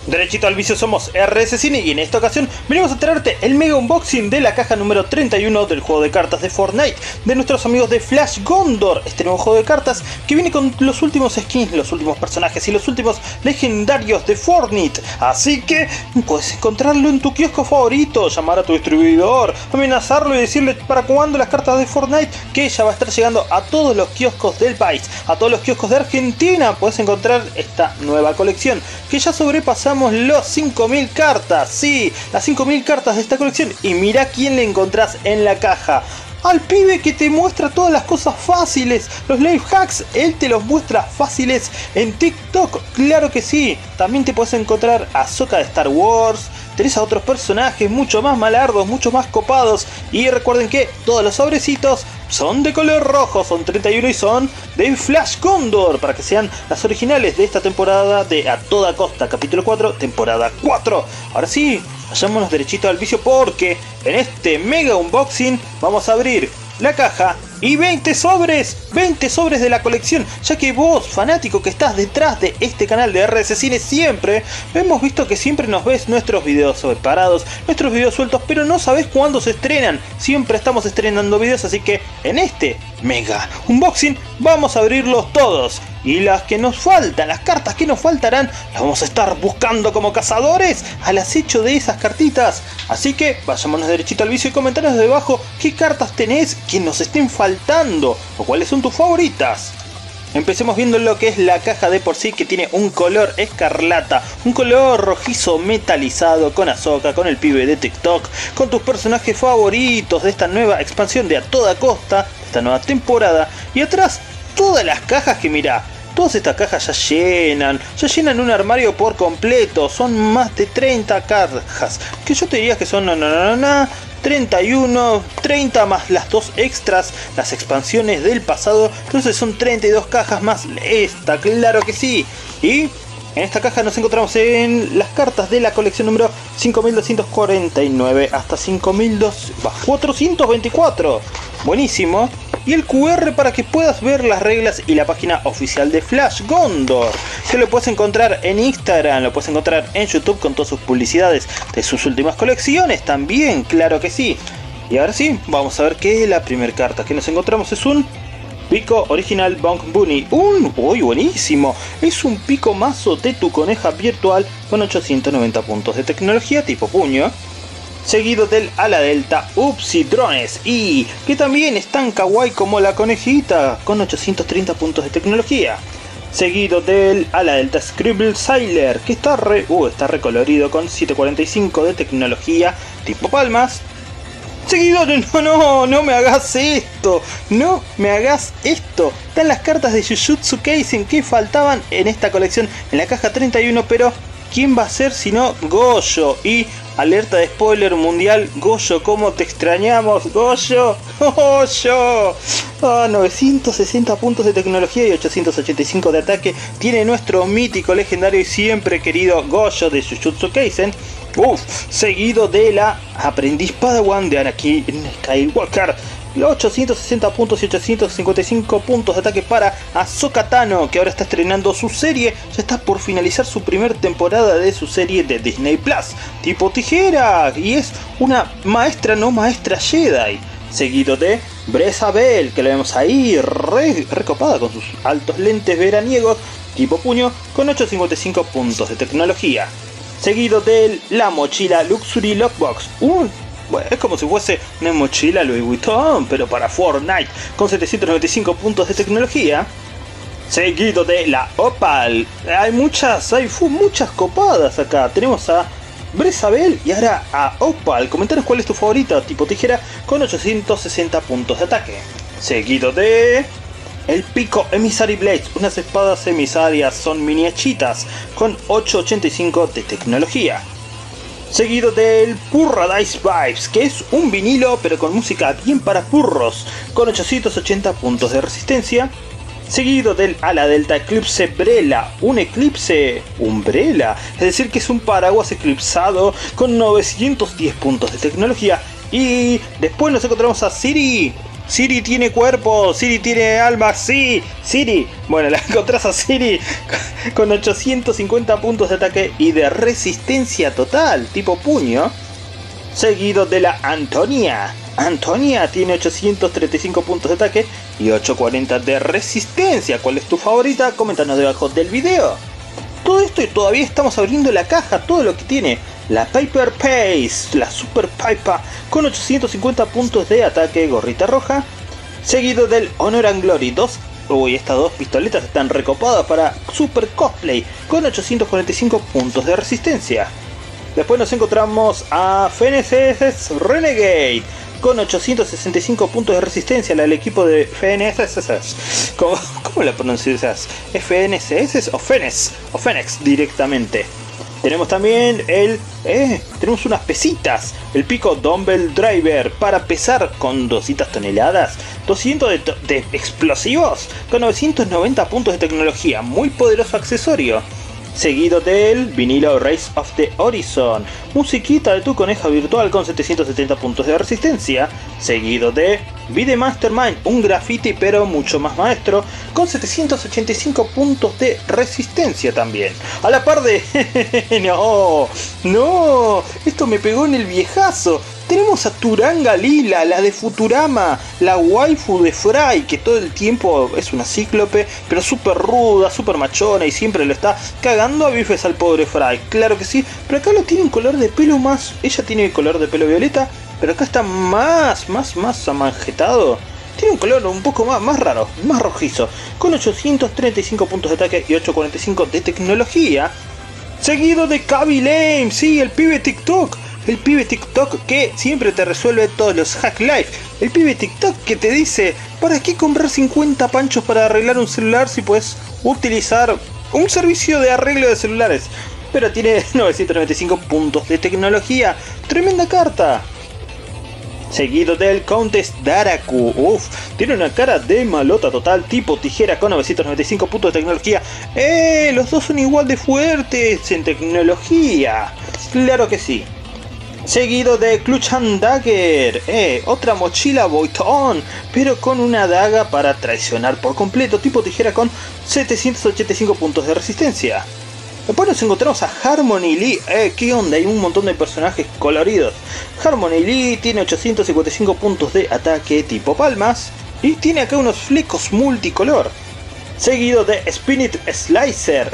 Derechito al vicio, somos RS Cine y en esta ocasión venimos a traerte el mega unboxing de la caja número 31 del juego de cartas de Fortnite de nuestros amigos de Flash Gondor, este nuevo juego de cartas que viene con los últimos skins, los últimos personajes y los últimos legendarios de Fortnite. Así que puedes encontrarlo en tu kiosco favorito, llamar a tu distribuidor, amenazarlo y decirle para cuándo las cartas de Fortnite, que ya va a estar llegando a todos los kioscos del país, a todos los kioscos de Argentina. Puedes encontrar esta nueva colección que ya sobrepasamos los 5000 cartas, sí, las 5000 cartas de esta colección. Y mira quién le encontrás en la caja: al pibe que te muestra todas las cosas fáciles, los life hacks. Él te los muestra fáciles en TikTok, claro que sí. También te puedes encontrar a Ahsoka de Star Wars. Tenés a otros personajes mucho más malardos, mucho más copados. Y recuerden que todos los sobrecitos son de color rojo, son 31 y son de Flash Gondor, para que sean las originales de esta temporada de A Toda Costa, capítulo 4, temporada 4. Ahora sí, vayámonos derechito al vicio, porque en este mega unboxing vamos a abrir la caja y 20 sobres de la colección, ya que vos, fanático que estás detrás de este canal de RS Cine, siempre hemos visto que siempre nos ves nuestros videos separados, nuestros videos sueltos, pero no sabés cuándo se estrenan. Siempre estamos estrenando videos, así que en este mega unboxing vamos a abrirlos todos. Y las que nos faltan, las cartas que nos faltarán, las vamos a estar buscando como cazadores al acecho de esas cartitas. Así que vayámonos derechito al vicio y comentanos debajo qué cartas tenés que nos estén faltando o cuáles son tus favoritas. Empecemos viendo lo que es la caja de por sí, que tiene un color escarlata, un color rojizo metalizado, con Ahsoka, con el pibe de TikTok, con tus personajes favoritos de esta nueva expansión de A Toda Costa, esta nueva temporada. Y atrás todas las cajas que mirá. Todas estas cajas ya llenan un armario por completo. Son más de 30 cajas, que yo te diría que son 31, 30 más las dos extras, las expansiones del pasado. Entonces son 32 cajas más esta, claro que sí. Y en esta caja nos encontramos en las cartas de la colección número 5249 hasta 5424. Buenísimo. Y el QR para que puedas ver las reglas y la página oficial de Flash Gondor, que lo puedes encontrar en Instagram, lo puedes encontrar en YouTube con todas sus publicidades de sus últimas colecciones también, claro que sí. Y ahora sí, vamos a ver que la primera carta que nos encontramos es un pico original Bonk Bunny. ¡Uy, buenísimo! Es un pico mazo de tu coneja virtual con 890 puntos de tecnología tipo puño, seguido del ala delta Upsi Drones, y que también es tan kawaii como la conejita, con 830 puntos de tecnología, seguido del ala delta Scribble Sailor, que está recolorido con 745 de tecnología tipo palmas, seguido de... No me hagas esto, no me hagas esto. Están las cartas de Jujutsu Kaisen que faltaban en esta colección, en la caja 31, pero ¿quién va a ser sino Goyo? Y alerta de spoiler mundial: Goyo, ¿cómo te extrañamos, Goyo? ¡Goyo! 960 puntos de tecnología y 885 de ataque tiene nuestro mítico, legendario y siempre querido Goyo de Jujutsu Kaisen. Seguido de la aprendiz Padawan de Anakin Skywalker, 860 puntos y 855 puntos de ataque para Ahsoka Tano, que ahora está estrenando su serie, ya está por finalizar su primera temporada de su serie de Disney Plus, tipo tijera, y es una maestra no maestra Jedi. Seguido de Bresa Bell, que la vemos ahí recopada con sus altos lentes veraniegos tipo puño, con 855 puntos de tecnología. Seguido de la mochila Luxury Lockbox, bueno, es como si fuese una mochila Louis Vuitton, pero para Fortnite, con 795 puntos de tecnología. Seguido de la Opal. Hay muchas copadas acá. Tenemos a Bresa Bell y ahora a Opal. Comentaros cuál es tu favorita, tipo tijera, con 860 puntos de ataque. Seguido de el pico Emissary Blades, unas espadas emisarias, son miniachitas, con 885 de tecnología. Seguido del Paradise Vibes, que es un vinilo pero con música bien para purros, con 880 puntos de resistencia. Seguido del ala delta Eclipse Brella, un eclipse umbrella, es decir que es un paraguas eclipsado con 910 puntos de tecnología. Y después nos encontramos a Siri, Siri tiene cuerpo, Siri tiene alma, sí, Siri. Bueno, la encontrás a Siri con 850 puntos de ataque y de resistencia total, tipo puño. Seguido de la Antonia. Antonia tiene 835 puntos de ataque y 840 de resistencia. ¿Cuál es tu favorita? Coméntanos debajo del video. Todo esto y todavía estamos abriendo la caja, todo lo que tiene. La Piper Pace, la Super Piper con 850 puntos de ataque, gorrita roja. Seguido del Honor and Glory 2. Uy, estas dos pistoletas están recopadas para Super Cosplay con 845 puntos de resistencia. Después nos encontramos a FNSS Renegade con 865 puntos de resistencia, el equipo de FNSS. ¿Cómo la pronuncias? ¿FNSS o Fenex? O Fenex directamente. Tenemos también tenemos unas pesitas. El Pico Dumbbell Driver para pesar con 200 toneladas. 200 de explosivos con 990 puntos de tecnología. Muy poderoso accesorio. Seguido del vinilo Race of the Horizon, musiquita de tu coneja virtual con 770 puntos de resistencia. Seguido de Be the Mastermind, un graffiti pero mucho más maestro, con 785 puntos de resistencia también. A la par de... no, esto me pegó en el viejazo. Tenemos a Turanga Lila, la de Futurama, la waifu de Fry, que todo el tiempo es una cíclope, pero súper ruda, súper machona y siempre lo está cagando a bifes al pobre Fry. Claro que sí, pero acá lo tiene un color de pelo más... Ella tiene color de pelo violeta, pero acá está más amanjetado. Tiene un color un poco más raro, más rojizo, con 835 puntos de ataque y 845 de tecnología. Seguido de Kaby Lame, sí, el pibe TikTok. El pibe TikTok que siempre te resuelve todos los hack life. El pibe TikTok que te dice, ¿para qué comprar 50 panchos para arreglar un celular si puedes utilizar un servicio de arreglo de celulares? Pero tiene 995 puntos de tecnología. Tremenda carta. Seguido del Countess Daraku. Tiene una cara de malota total, tipo tijera, con 995 puntos de tecnología. Los dos son igual de fuertes en tecnología. Claro que sí. Seguido de Clutch and Dagger, otra mochila Boyton, pero con una daga para traicionar por completo, tipo tijera, con 785 puntos de resistencia. Después nos encontramos a Harmony Lee. ¿Qué onda? Hay un montón de personajes coloridos. Harmony Lee tiene 855 puntos de ataque tipo palmas y tiene acá unos flecos multicolor. Seguido de Spin It Slicer.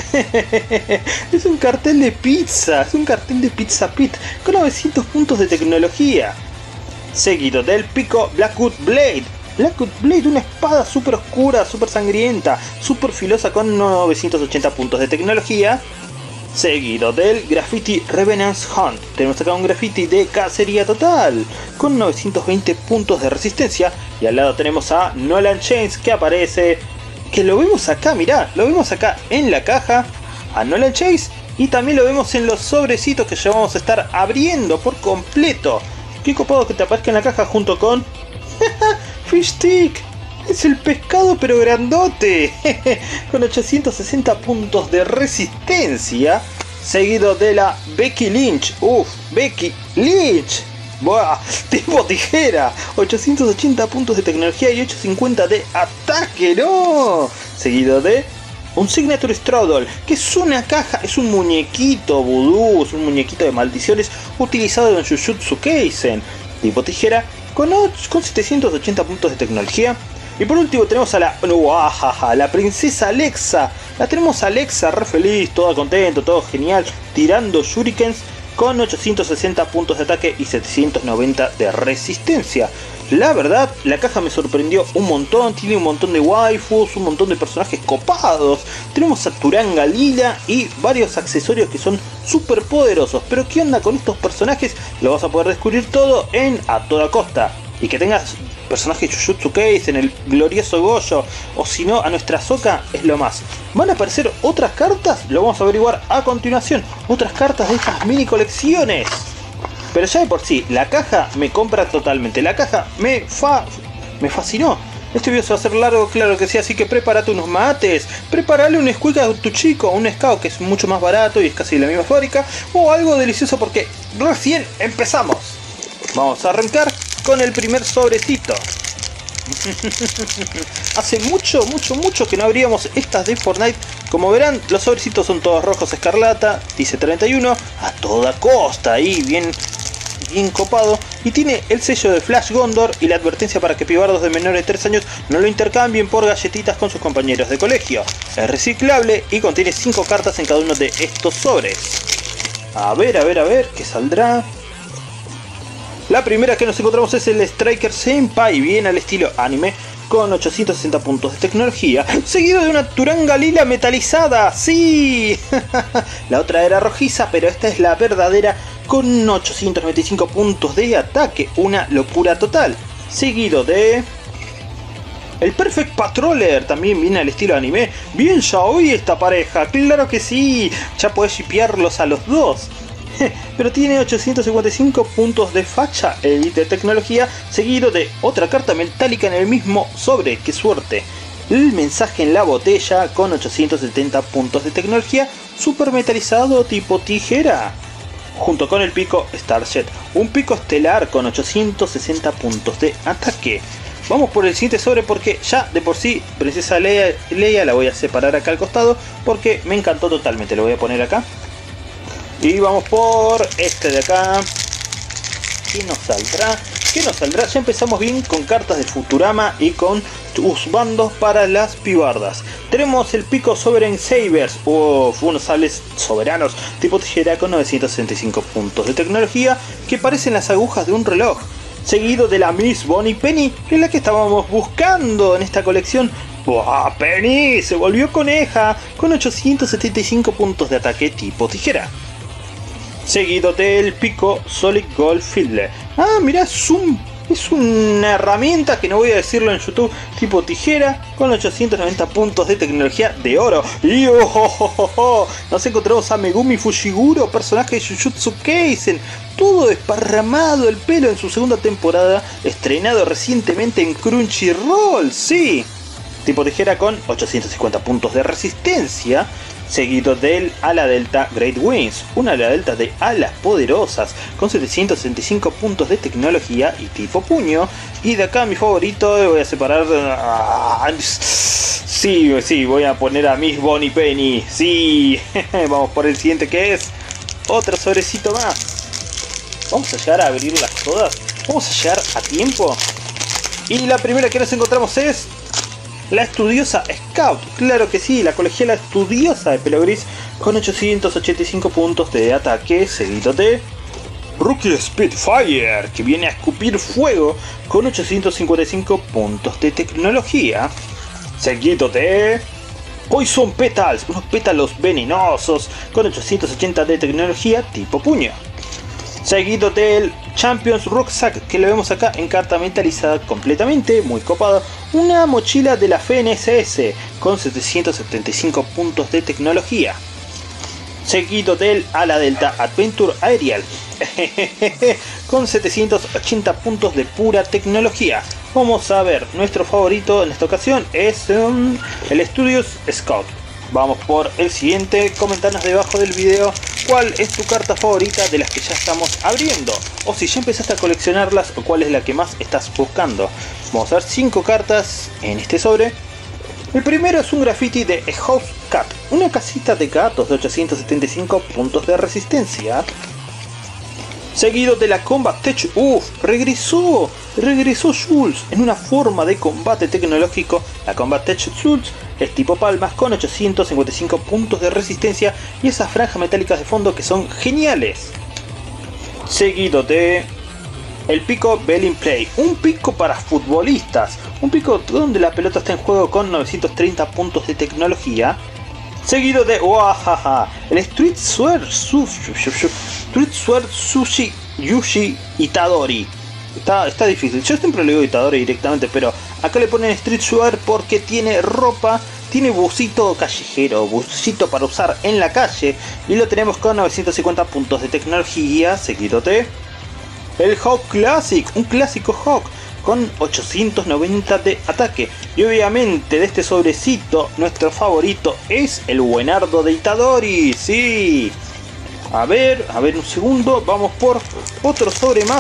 Es un cartel de pizza. Es un cartel de Pizza Pit con 900 puntos de tecnología. Seguido del Pico Blackwood Blade. Blackwood Blade, una espada súper oscura, súper sangrienta, súper filosa con 980 puntos de tecnología. Seguido del Graffiti Revenant's Hunt. Tenemos acá un graffiti de cacería total con 920 puntos de resistencia. Y al lado tenemos a Nolan Chains, que aparece... que lo vemos acá, mirá, lo vemos acá en la caja, a Nolan Chase, y también lo vemos en los sobrecitos que ya vamos a estar abriendo por completo. Qué copado que te aparezca en la caja junto con... Fish Stick, es el pescado pero grandote, con 860 puntos de resistencia. Seguido de la Becky Lynch, Becky Lynch. ¡Buah! Tipo tijera, 880 puntos de tecnología y 850 de ataque, ¿no? Seguido de un Signature Straddle, que es una caja, es un muñequito vudú, es un muñequito de maldiciones utilizado en Jujutsu Kaisen. Tipo tijera, con 780 puntos de tecnología. Y por último tenemos a la princesa Alexa. La tenemos a Alexa re feliz, toda contenta, todo genial, tirando shurikens, con 860 puntos de ataque y 790 de resistencia. La verdad, la caja me sorprendió un montón, tiene un montón de waifus, un montón de personajes copados. Tenemos a Turanga Lila y varios accesorios que son súper poderosos. Pero ¿qué onda con estos personajes? Lo vas a poder descubrir todo en A Toda Costa. Y que tengas personajes Jujutsu Kaisen, el glorioso Gojo, o si no, a nuestra Sokka, es lo más. ¿Van a aparecer otras cartas? Lo vamos a averiguar a continuación. Otras cartas de estas mini colecciones. Pero ya de por sí, la caja me compra totalmente. La caja me fascinó. Este video se va a hacer largo, claro que sí, así que prepárate unos mates, prepárale un squeak a tu chico, un scout que es mucho más barato y es casi de la misma fábrica, o algo delicioso porque recién empezamos. Vamos a arrancar con el primer sobrecito. Hace mucho que no abríamos estas de Fortnite. Como verán, los sobrecitos son todos rojos escarlata. Dice 31 a toda costa. Ahí bien copado. Y tiene el sello de Flash Gondor y la advertencia para que pibardos de menores de 3 años no lo intercambien por galletitas con sus compañeros de colegio. Es reciclable y contiene 5 cartas en cada uno de estos sobres. A ver, ¿qué saldrá? La primera que nos encontramos es el Striker Senpai, bien al estilo anime, con 860 puntos de tecnología, seguido de una Turanga lila metalizada, ¡sí! La otra era rojiza, pero esta es la verdadera, con 895 puntos de ataque, una locura total, seguido de... El Perfect Patroller, también viene al estilo anime, bien yaoi esta pareja, claro que sí, ya podés shipearlos a los dos. Pero tiene 855 puntos de facha elite de tecnología, seguido de otra carta metálica en el mismo sobre, qué suerte. El mensaje en la botella con 870 puntos de tecnología, super metalizado tipo tijera. Junto con el pico Starjet, un pico estelar con 860 puntos de ataque. Vamos por el siguiente sobre porque ya de por sí Princesa Leia la voy a separar acá al costado porque me encantó totalmente, lo voy a poner acá. Y vamos por este de acá. ¿Qué nos saldrá? ¿Qué nos saldrá? Ya empezamos bien con cartas de Futurama y con bandos para las pibardas. Tenemos el pico Sovereign Sabers, unos sables soberanos tipo tijera con 965 puntos de tecnología que parecen las agujas de un reloj. Seguido de la Miss Bonnie Penny, que es la que estábamos buscando en esta colección. ¡Buah! Penny se volvió coneja con 875 puntos de ataque tipo tijera. Seguido del pico Solid Gold Fiddler. Ah, mirá, es una herramienta que no voy a decirlo en YouTube, tipo tijera, con 890 puntos de tecnología de oro. Y nos encontramos a Megumi Fushiguro, personaje de Jujutsu Kaisen, todo desparramado el pelo en su segunda temporada, estrenado recientemente en Crunchyroll, sí. Tipo tijera con 850 puntos de resistencia. Seguido del ala delta Great Wings, una ala delta de alas poderosas con 765 puntos de tecnología y tipo puño. Y de acá mi favorito, voy a separar... Sí, voy a poner a Miss Bonnie Penny, sí. Vamos por el siguiente que es otro sobrecito más. Vamos a llegar a abrirlas todas, vamos a llegar a tiempo. Y la primera que nos encontramos es... la estudiosa Scout, claro que sí, la colegiala estudiosa de pelo gris con 885 puntos de ataque, seguido de Rookie Spitfire, que viene a escupir fuego con 855 puntos de tecnología, seguido de Poison Petals, unos pétalos venenosos con 880 de tecnología tipo puño. Seguido del Champions Rucksack, que lo vemos acá en carta metalizada completamente, muy copado. Una mochila de la FNSS con 775 puntos de tecnología. Seguido del Ala Delta Adventure Aerial con 780 puntos de pura tecnología. Vamos a ver, nuestro favorito en esta ocasión es el Studios Scout. Vamos por el siguiente, comentanos debajo del video cuál es tu carta favorita de las que ya estamos abriendo, o si ya empezaste a coleccionarlas, o cuál es la que más estás buscando. Vamos a ver 5 cartas en este sobre. El primero es un graffiti de A House Cat, una casita de gatos de 875 puntos de resistencia. Seguido de la Combat Tech, regresó Jules en una forma de combate tecnológico. La Combat Tech Jules es tipo palmas con 855 puntos de resistencia y esas franjas metálicas de fondo que son geniales. Seguido de el pico Belling Play, un pico para futbolistas, un pico donde la pelota está en juego con 930 puntos de tecnología. Seguido de el Street Sword Sushi Yushi Itadori. Está difícil, yo siempre le digo Itadori directamente, pero acá le ponen Street Sword porque tiene ropa, tiene busito callejero, busito para usar en la calle, y lo tenemos con 950 puntos de tecnología. Seguido de el Hawk Classic, un clásico Hawk con 890 de ataque. Y obviamente de este sobrecito nuestro favorito es el buenardo de Itadori, sí. A ver un segundo, vamos por otro sobre más.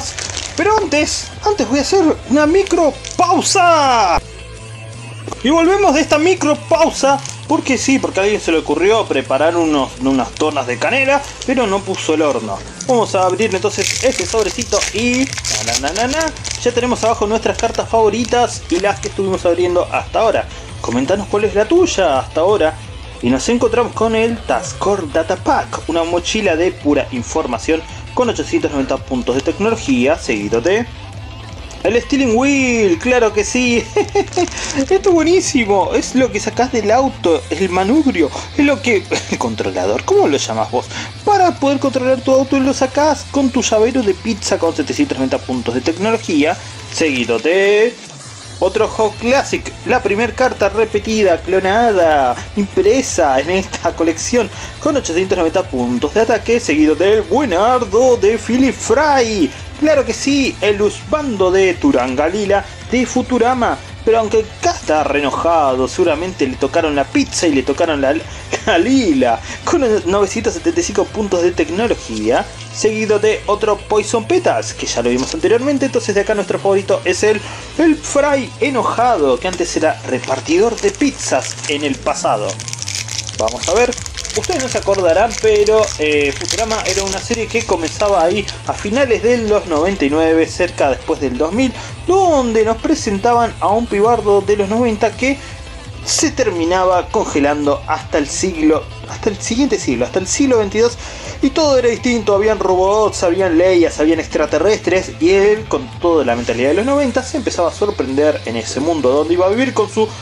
Pero antes voy a hacer una micro pausa. Y volvemos de esta micro pausa porque sí, porque a alguien se le ocurrió preparar unas tornas de canela, pero no puso el horno. Vamos a abrir entonces este sobrecito y ya tenemos abajo nuestras cartas favoritas y las que estuvimos abriendo hasta ahora. Coméntanos cuál es la tuya hasta ahora. Y nos encontramos con el Taskcore Data Pack, una mochila de pura información con 890 puntos de tecnología, seguido de el Steering Wheel, claro que sí. Esto es buenísimo, es lo que sacás del auto, el manubrio, es lo que... el controlador, ¿cómo lo llamas vos? Para poder controlar tu auto y lo sacás con tu llavero de pizza con 790 puntos de tecnología, seguido de... otro Hot Classic, la primera carta repetida, clonada, impresa en esta colección con 890 puntos de ataque, seguido del buenardo de Philip Fry. Claro que sí, el husbando de Turangalila de Futurama. Pero aunque acá está re enojado, seguramente le tocaron la pizza y le tocaron la lila. Con 975 puntos de tecnología. Seguido de otro Poison Petals, que ya lo vimos anteriormente. Entonces de acá nuestro favorito es el Fry enojado, que antes era repartidor de pizzas en el pasado. Vamos a ver. Ustedes no se acordarán, pero Futurama era una serie que comenzaba ahí a finales de los 99, cerca después del 2000, donde nos presentaban a un pibardo de los 90 que se terminaba congelando hasta el siguiente siglo, hasta el siglo 22, y todo era distinto. Habían robots, habían leyes, habían extraterrestres, y él, con toda la mentalidad de los 90, se empezaba a sorprender en ese mundo donde iba a vivir con su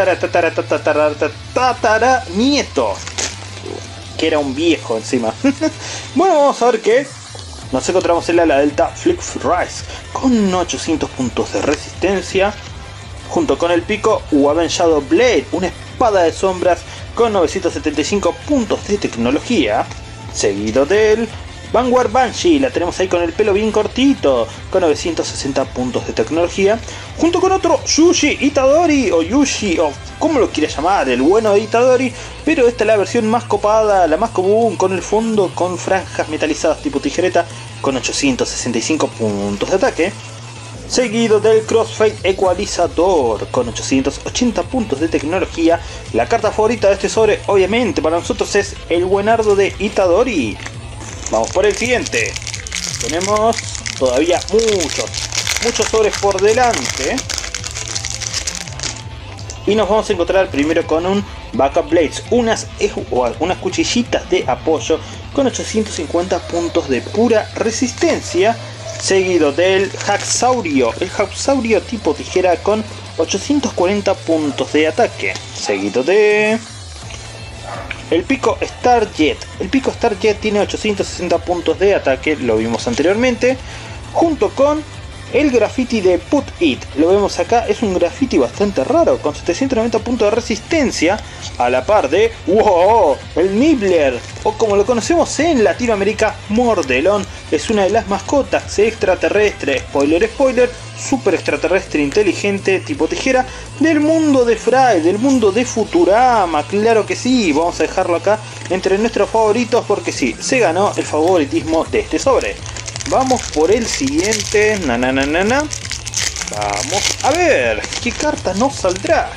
tatara nieto, que era un viejo encima. Bueno, vamos a ver que nos encontramos en la Delta Flick Rise con 800 puntos de resistencia, junto con el pico Waben Shadow Blade, una espada de sombras con 975 puntos de tecnología, seguido del Vanguard Banshee, la tenemos ahí con el pelo bien cortito, con 960 puntos de tecnología, junto con otro Yuji Itadori, o Yuji, o como lo quieras llamar, el bueno de Itadori, pero esta es la versión más copada, la más común, con el fondo con franjas metalizadas tipo tijereta, con 865 puntos de ataque, seguido del Crossfade Equalizador, con 880 puntos de tecnología. La carta favorita de este sobre, obviamente, para nosotros es el buenardo de Itadori. Vamos por el siguiente. Tenemos todavía muchos sobres por delante. Y nos vamos a encontrar primero con un Backup Blades, unas cuchillitas de apoyo con 850 puntos de pura resistencia. Seguido del Haxaurio, el Haxaurio tipo tijera con 840 puntos de ataque. Seguido de... el pico Starjet. El pico Starjet tiene 860 puntos de ataque, lo vimos anteriormente, junto con el graffiti de Put It. Lo vemos acá, es un graffiti bastante raro, con 790 puntos de resistencia, a la par de ¡wow!, el Nibbler, o como lo conocemos en Latinoamérica, Mordelón. Es una de las mascotas extraterrestre, spoiler, super extraterrestre inteligente tipo tijera del mundo de Fry, del mundo de Futurama. Claro que sí, vamos a dejarlo acá entre nuestros favoritos porque sí, se ganó el favoritismo de este sobre. Vamos por el siguiente. Vamos a ver qué carta nos saldrá.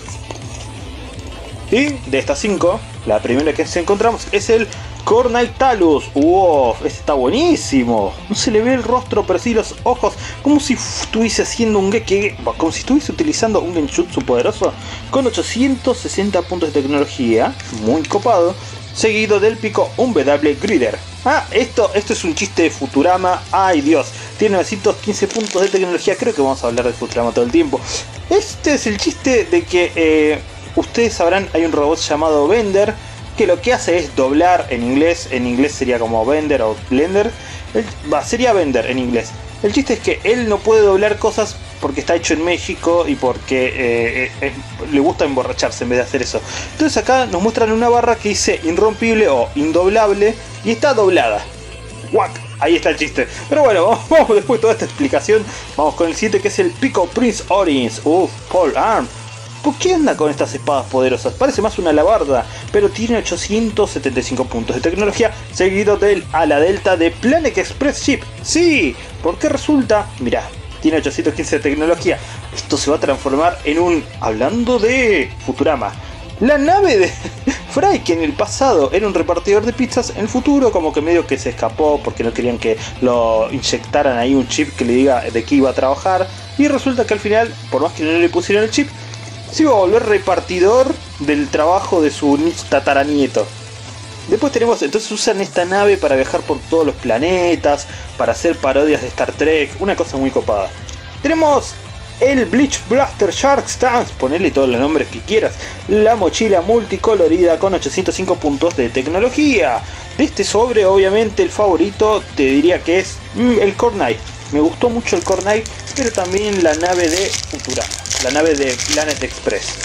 Y de estas 5, la primera que encontramos es el Cornaitalus. ¡Wow! Este está buenísimo. No se le ve el rostro, pero sí los ojos. Como si estuviese haciendo un Geki. Como si estuviese utilizando un Genjutsu poderoso. Con 860 puntos de tecnología. Muy copado. Seguido del pico Unbeatable Grider. Ah, esto es un chiste de Futurama. Ay Dios. Tiene 915 puntos de tecnología. Creo que vamos a hablar de Futurama todo el tiempo. Este es el chiste de que... ustedes sabrán, hay un robot llamado Bender, que lo que hace es doblar en inglés sería como Bender o Blender, sería Bender en inglés. El chiste es que él no puede doblar cosas porque está hecho en México y porque le gusta emborracharse en vez de hacer eso. Entonces acá nos muestran una barra que dice irrompible o indoblable y está doblada. ¡Guac! Ahí está el chiste. Pero bueno, vamos después de toda esta explicación, vamos con el siguiente, que es el Pico Prince Orins. Paul Arm. ¿Por qué anda con estas espadas poderosas? Parece más una alabarda, pero tiene 875 puntos de tecnología, seguido del ala delta de Planet Express Ship. Sí, porque resulta, mirá, tiene 815 de tecnología. Esto se va a transformar en un... Hablando de Futurama, la nave de Fry, que en el pasado era un repartidor de pizzas, en el futuro como que medio que se escapó porque no querían que lo inyectaran ahí un chip que le diga de qué iba a trabajar. Y resulta que al final, por más que no le pusieran el chip, se iba a volver repartidor del trabajo de su tataranieto. Después tenemos, entonces usan esta nave para viajar por todos los planetas, para hacer parodias de Star Trek, una cosa muy copada. Tenemos el Bleach Blaster Shark Stance, ponele todos los nombres que quieras, la mochila multicolorida con 805 puntos de tecnología. De este sobre, obviamente, el favorito te diría que es el Core Knight. Me gustó mucho el Core Knight, pero también la nave de Futurama, la nave de Planet Express.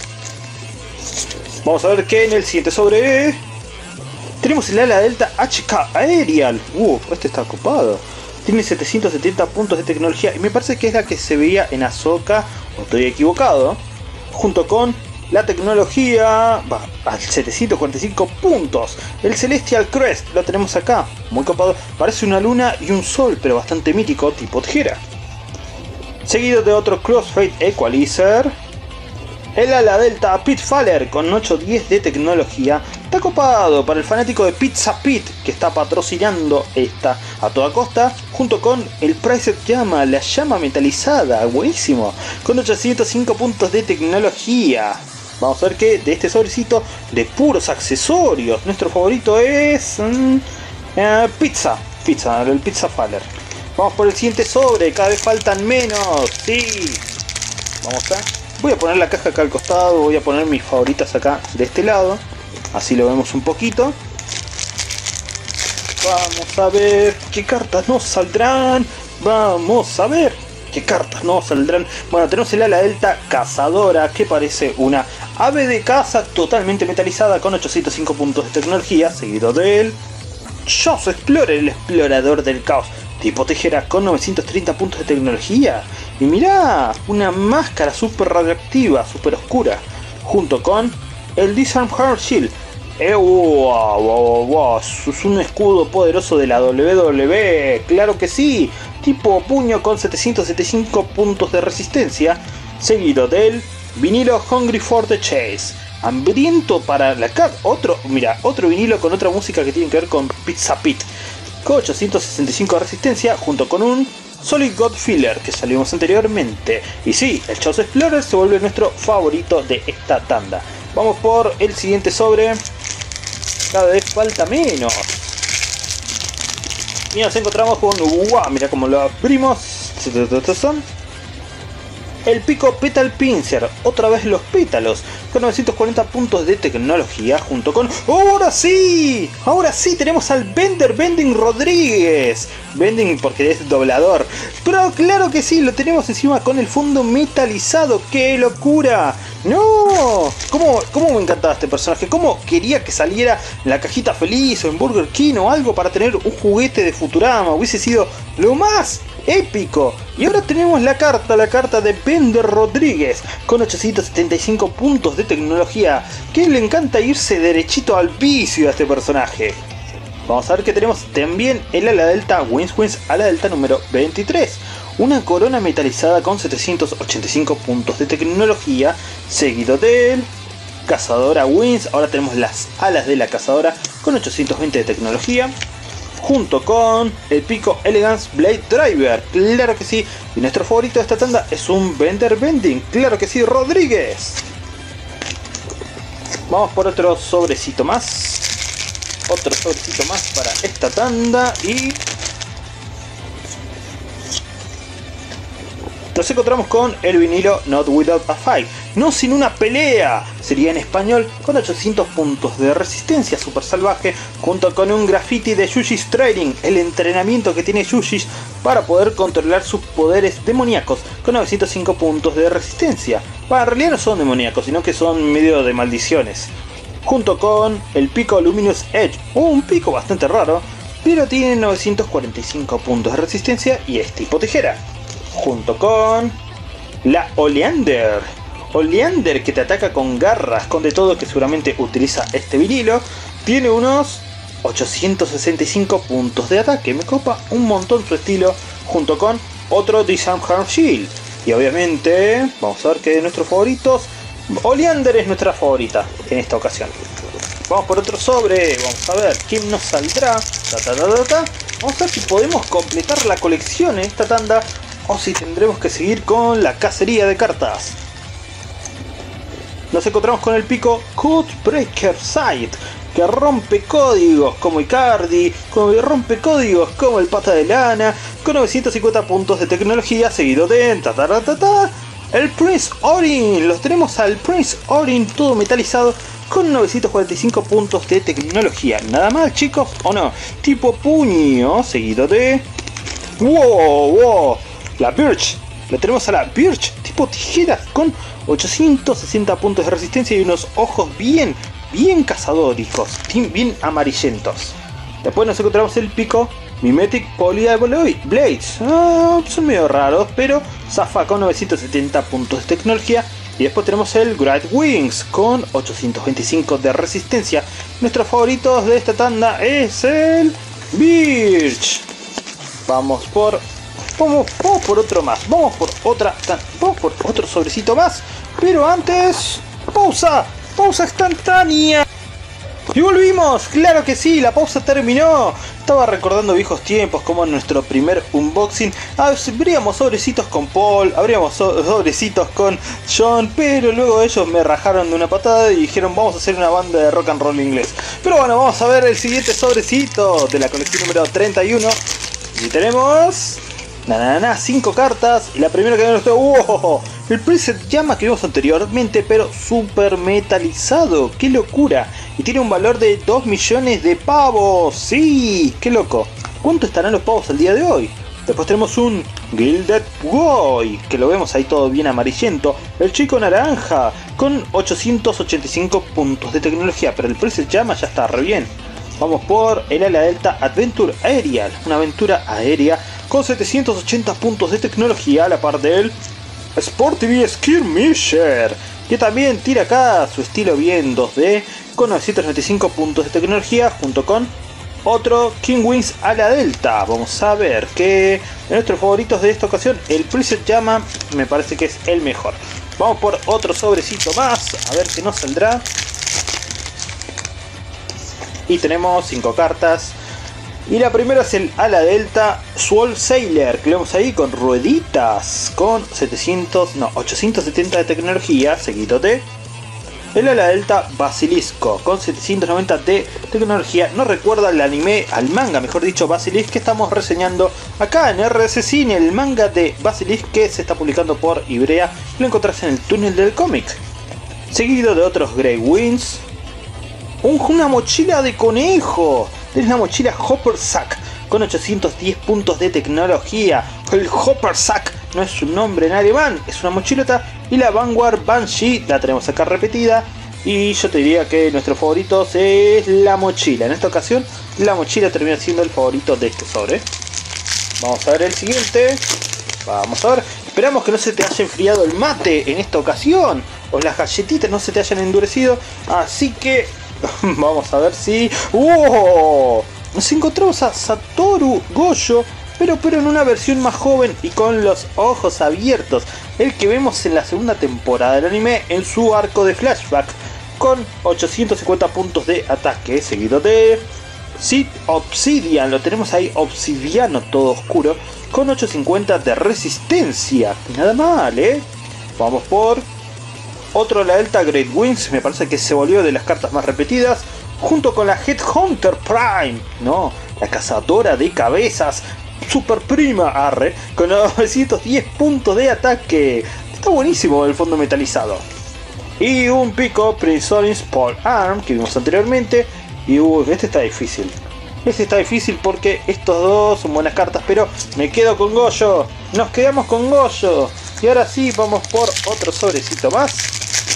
Vamos a ver que en el siguiente sobre tenemos el ala delta HK Aerial. Este está copado. Tiene 770 puntos de tecnología y me parece que es la que se veía en Ahsoka, o estoy equivocado, junto con la tecnología al 745 puntos. El Celestial Crest lo tenemos acá, muy copado, parece una luna y un sol, pero bastante mítico, tipo tijera. Seguido de otro Crossfade Equalizer, el ala delta Pitfaller con 810 de tecnología. Está copado para el fanático de Pizza Pit, que está patrocinando esta a toda costa, junto con el Priced Llama, la llama metalizada, buenísimo, con 805 puntos de tecnología. Vamos a ver que de este sobrecito de puros accesorios, nuestro favorito es el Pizza Faller. Vamos por el siguiente sobre, cada vez faltan menos, sí. Voy a poner la caja acá al costado, voy a poner mis favoritas acá de este lado, así lo vemos un poquito. Vamos a ver qué cartas nos saldrán. Bueno, tenemos el ala delta Cazadora, que parece una ave de caza totalmente metalizada con 805 puntos de tecnología, seguido del Jaws Explorer, el explorador del caos, tipo tijera, con 930 puntos de tecnología. Y mirá, una máscara super radioactiva, super oscura, junto con el Disarm Heart Shield. Es un escudo poderoso de la WWE, claro que sí, tipo puño con 775 puntos de resistencia, seguido del vinilo Hungry for the Chase, hambriento para la cat. Otro vinilo con otra música que tiene que ver con Pizza Pit, con 865 de resistencia, junto con un Solid God Filler que salimos anteriormente. Y sí, el Jaws Explorer se vuelve nuestro favorito de esta tanda. Vamos por el siguiente sobre. Cada vez falta menos. Y nos encontramos con... mira cómo lo abrimos. El Pico Petal Pincer, otra vez los pétalos, con 940 puntos de tecnología, junto con... ¡Ahora sí! ¡Ahora sí! Tenemos al Bending Rodríguez. Bending porque es doblador. Pero claro que sí, lo tenemos encima con el fondo metalizado. ¡Qué locura! ¡No! ¿Cómo me encantaba este personaje? ¿Cómo quería que saliera en la cajita feliz o en Burger King o algo para tener un juguete de Futurama? Hubiese sido lo más épico. Y ahora tenemos la carta de Bender Rodríguez con 875 puntos de tecnología, que le encanta irse derechito al vicio a este personaje. Vamos a ver que tenemos también el ala delta Wins, ala delta número 23, una corona metalizada con 785 puntos de tecnología, seguido del Cazadora Wins. Ahora tenemos las alas de la Cazadora con 820 de tecnología, junto con el Pico Elegance Blade Driver, claro que sí. Y nuestro favorito de esta tanda es un Bending, claro que sí, Rodríguez. Vamos por otro sobrecito más para esta tanda y nos encontramos con el vinilo Not Without a Fight, no sin una pelea, sería en español, con 800 puntos de resistencia super salvaje, junto con un graffiti de Yushi's Training, el entrenamiento que tiene Yushi para poder controlar sus poderes demoníacos, con 905 puntos de resistencia. En realidad no son demoníacos, sino que son medio de maldiciones. Junto con el Pico Luminous Edge, un pico bastante raro, pero tiene 945 puntos de resistencia y es tipo tijera. Junto con la Oleander, Oleander, que te ataca con garras, con de todo, que seguramente utiliza este vinilo. Tiene unos 865 puntos de ataque. Me copa un montón su estilo, junto con otro Disarm Shield. Y obviamente, vamos a ver que de nuestros favoritos, Oleander es nuestra favorita en esta ocasión. Vamos por otro sobre, vamos a ver quién nos saldrá. Vamos a ver si podemos completar la colección en esta tanda o si tendremos que seguir con la cacería de cartas. Nos encontramos con el pico Codebreaker Sight, que rompe códigos como Icardi, rompe códigos como el pata de lana, con 950 puntos de tecnología, seguido de el Prince Orin. Los tenemos al Prince Orin todo metalizado con 945 puntos de tecnología. Nada mal, chicos, ¿o no? Tipo puño, seguido de la Birch. La tenemos a la Birch tipo tijeras con 860 puntos de resistencia y unos ojos bien cazadóricos, bien amarillentos. Después nos encontramos el pico Mimetic Polyalloy Blades. Son medio raros, pero zafa con 970 puntos de tecnología. Y después tenemos el Great Wings con 825 de resistencia. Nuestros favoritos de esta tanda es el Birch. Vamos por otro más. Vamos por otro sobrecito más. Pero antes, pausa instantánea. Y volvimos, claro que sí, la pausa terminó. Estaba recordando viejos tiempos como en nuestro primer unboxing. Abríamos sobrecitos con Paul, abríamos sobrecitos con John, pero luego ellos me rajaron de una patada y dijeron vamos a hacer una banda de rock and roll inglés. Pero bueno, vamos a ver el siguiente sobrecito de la colección número 31. Y tenemos 5 cartas. Y la primera que vemos es el preset llama que vimos anteriormente, pero super metalizado. ¡Qué locura! Y tiene un valor de 2 millones de pavos. ¡Sí! ¡Qué loco! ¿Cuánto estarán los pavos al día de hoy? Después tenemos un Gilded Boy, que lo vemos ahí todo bien amarillento. El chico naranja, con 885 puntos de tecnología, pero el preset llama ya está re bien. Vamos por el ala delta Adventure Aerial, una aventura aérea con 780 puntos de tecnología a la par del Sporty Skirmisher, que también tira acá su estilo bien 2D con 995 puntos de tecnología junto con otro King Wings ala delta. Vamos a ver que de nuestros favoritos de esta ocasión el preset llama me parece que es el mejor. Vamos por otro sobrecito más, a ver qué nos saldrá. Y tenemos 5 cartas. Y la primera es el ala delta Swole Sailor, que lo vemos ahí con rueditas, con 870 de tecnología, seguido de el ala delta Basilisco, con 790 de tecnología. No recuerda al anime, al manga mejor dicho, Basilisk, que estamos reseñando acá en RS Cine, el manga de Basilisk que se está publicando por Ibrea. Lo encontrás en el túnel del cómic. Seguido de otros Grey Wings. Una mochila de conejo. Es la mochila Hopper Sack con 810 puntos de tecnología. El Hopper Sack no es un nombre en alemán, es una mochilota. Y la Vanguard Banshee la tenemos acá repetida. Y yo te diría que nuestro favorito es la mochila. En esta ocasión la mochila termina siendo el favorito de este sobre. Vamos a ver el siguiente. Vamos a ver. Esperamos que no se te haya enfriado el mate en esta ocasión, o las galletitas no se te hayan endurecido. Así que vamos a ver si... nos encontramos a Satoru Gojo, pero en una versión más joven y con los ojos abiertos. El que vemos en la segunda temporada del anime en su arco de flashback, con 850 puntos de ataque, seguido de Sid Obsidian. Lo tenemos ahí obsidiano todo oscuro, con 850 de resistencia. Nada mal, Vamos por otro, la Delta Great Wings, me parece que se volvió de las cartas más repetidas, junto con la Headhunter Prime, no, la cazadora de cabezas, super prima, arre, con 910 puntos de ataque. Está buenísimo el fondo metalizado. Y un pico Prince Orange Pole Arm, que vimos anteriormente, y este está difícil. Este está difícil porque estos dos son buenas cartas, pero me quedo con Gojo. Nos quedamos con Gojo. Y ahora sí, vamos por otro sobrecito más.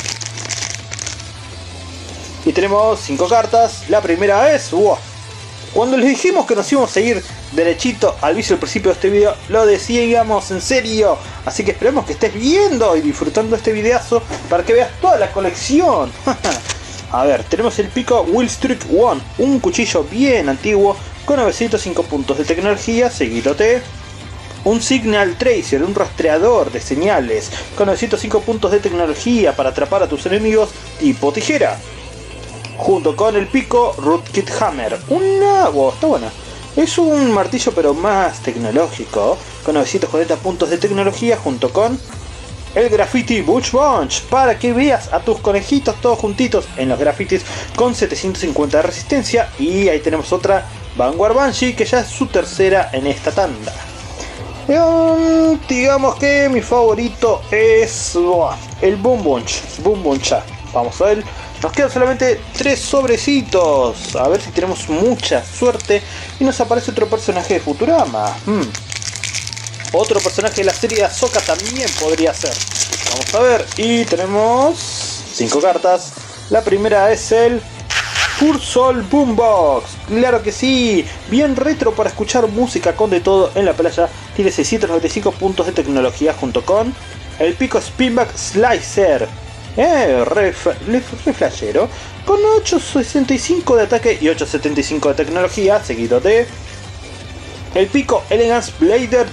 Y tenemos 5 cartas. La primera es Cuando les dijimos que nos íbamos a ir derechito al vicio al principio de este video, lo decíamos en serio. Así que esperemos que estés viendo y disfrutando este videazo para que veas toda la colección. A ver, tenemos el pico Willstreak One, un cuchillo bien antiguo con 905 puntos de tecnología, seguido de un Signal Tracer, un rastreador de señales con 905 puntos de tecnología para atrapar a tus enemigos tipo tijera. Junto con el pico Rootkit Hammer, está buena. Es un martillo pero más tecnológico, con 940 puntos de tecnología, junto con el Graffiti Butch Bunch, para que veas a tus conejitos todos juntitos en los grafitis con 750 de resistencia. Y ahí tenemos otra Vanguard Banshee, que ya es su tercera en esta tanda. Digamos que mi favorito es el Boom Bunch. Vamos a ver. Nos quedan solamente 3 sobrecitos. A ver si tenemos mucha suerte y nos aparece otro personaje de Futurama. Otro personaje de la serie Ahsoka también podría ser. Vamos a ver. Y tenemos 5 cartas. La primera es el Fursol Boombox. Claro que sí. Bien retro para escuchar música con de todo en la playa. Tiene 695 puntos de tecnología, junto con el pico Spinback Slicer. Re flashero, con 865 de ataque y 875 de tecnología, seguido de el pico Elegance Blade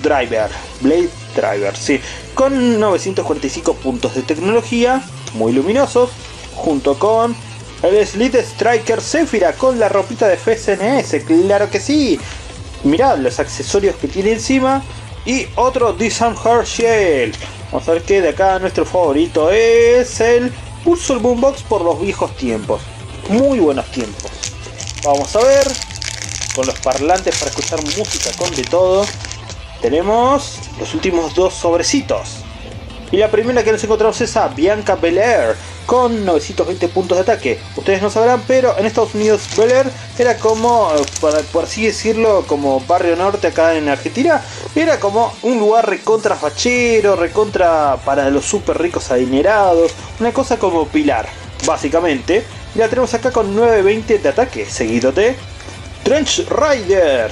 Driver, sí, con 945 puntos de tecnología, muy luminosos, junto con el Slid Striker Zephira con la ropita de FSNS, claro que sí. Mirad los accesorios que tiene encima. Y otro Disarmed Shield. Vamos a ver que de acá nuestro favorito es el Pulsar Boombox por los viejos tiempos. Muy buenos tiempos. Vamos a ver. Con los parlantes para escuchar música con de todo. Tenemos los últimos 2 sobrecitos. Y la primera que nos encontramos es a Bianca Belair, con 920 puntos de ataque. Ustedes no sabrán, pero en Estados Unidos Belair era como, por así decirlo, como Barrio Norte acá en Argentina. Era como un lugar recontra fachero, recontra para los super ricos adinerados. Una cosa como Pilar, básicamente. Y la tenemos acá con 920 de ataque, seguido de Trench Rider,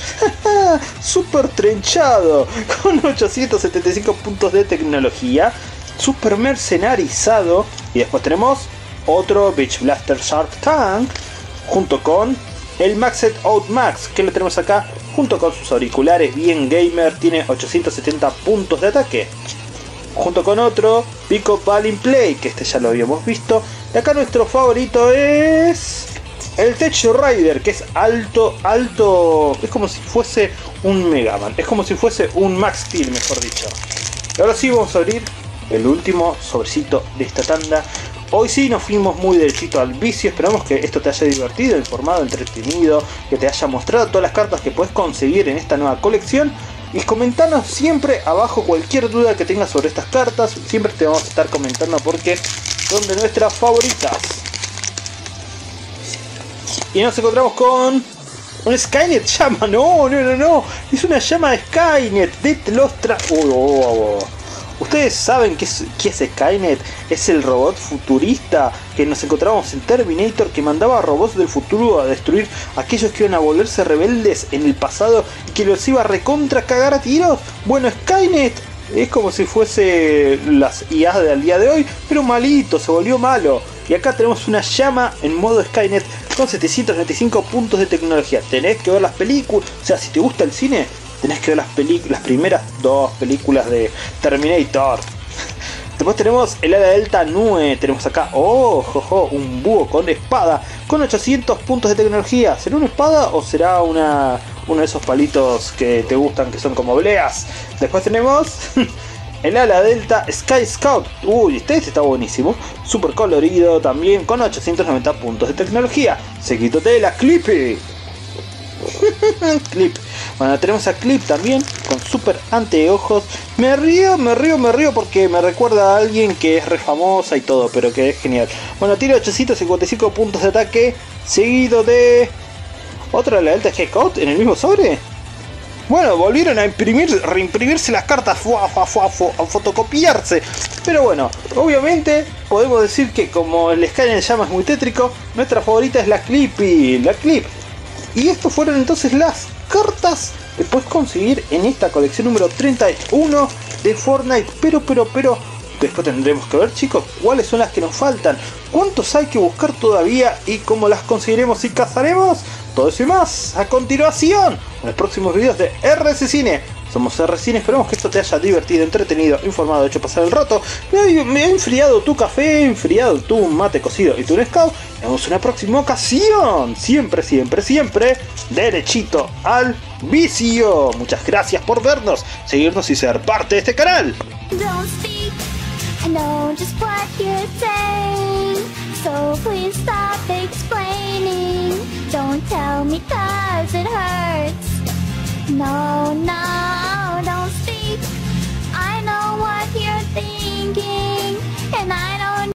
super trenchado, con 875 puntos de tecnología, super mercenarizado. Y después tenemos otro Beach Blaster Shark Tank, junto con el Maxed Out Max, que lo tenemos acá, junto con sus auriculares bien gamer, tiene 870 puntos de ataque. Junto con otro Pico Balin Play, que este ya lo habíamos visto. Y acá nuestro favorito es el Tech Rider, que es alto, es como si fuese un Mega Man, es como si fuese un Max Steel, mejor dicho. Y ahora sí vamos a abrir el último sobrecito de esta tanda. Hoy sí nos fuimos muy derechito al vicio. Esperamos que esto te haya divertido, informado, entretenido, que te haya mostrado todas las cartas que puedes conseguir en esta nueva colección. Y comentanos siempre abajo cualquier duda que tengas sobre estas cartas. Siempre te vamos a estar comentando porque son de nuestras favoritas. Y nos encontramos con un Skynet llama. No. Es una llama de Skynet. De los Ustedes saben qué es Skynet. Es el robot futurista que nos encontramos en Terminator, que mandaba a robots del futuro a destruir a aquellos que iban a volverse rebeldes en el pasado y que los iba a recontra cagar a tiros. Bueno, Skynet es como si fuese las IA del día de hoy, pero malito, se volvió malo. Y acá tenemos una llama en modo Skynet con 795 puntos de tecnología. Tenés que ver las películas, o sea, si te gusta el cine, tenés que ver las primeras 2 películas de Terminator. Después tenemos el ala delta Nue. Tenemos acá, un búho con espada con 800 puntos de tecnología. ¿Será una espada o será uno de esos palitos que te gustan, que son como bleas? Después tenemos el ala delta Sky Scout. Este está buenísimo. Super colorido también, con 890 puntos de tecnología. Seguido de la Clippy. Clip. Bueno, tenemos a Clip también con super anteojos. Me río porque me recuerda a alguien que es re famosa y todo, pero que es genial. Bueno, tiene 855 puntos de ataque, seguido de otra de la Delta G-Code en el mismo sobre. Bueno, volvieron a reimprimirse las cartas, a fotocopiarse. Pero bueno, obviamente podemos decir que como el Skynet llama es muy tétrico, nuestra favorita es la Clippy, la Clip. Y estos fueron entonces las cartas que puedes conseguir en esta colección número 31 de Fortnite. Pero después tendremos que ver, chicos, cuáles son las que nos faltan, cuántos hay que buscar todavía y cómo las conseguiremos y cazaremos. Todo eso y más a continuación en los próximos videos de RC Cine. Somos RC Cine, esperamos que esto te haya divertido, entretenido, informado, hecho pasar el rato. Me ha enfriado tu café, enfriado tu mate cocido y tu Nescau. Nos vemos en una próxima ocasión. Siempre, derechito al vicio. Muchas gracias por vernos, seguirnos y ser parte de este canal. I know just what you're saying, so please stop explaining. Don't tell me 'cause it hurts. No, no.